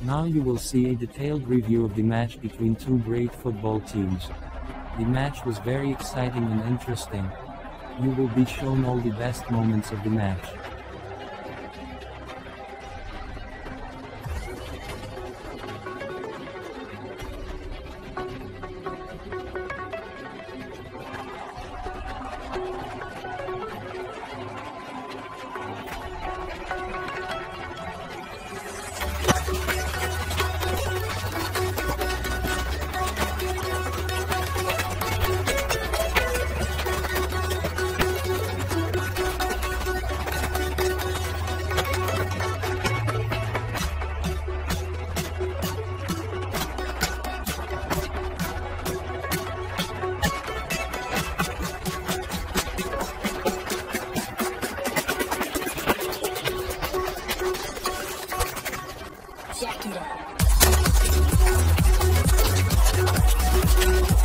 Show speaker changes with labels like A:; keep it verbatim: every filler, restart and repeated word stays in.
A: Now you will see a detailed review of the match between two great football teams. The match was very exciting and interesting. You will be shown all the best moments of the match.
B: Check it out.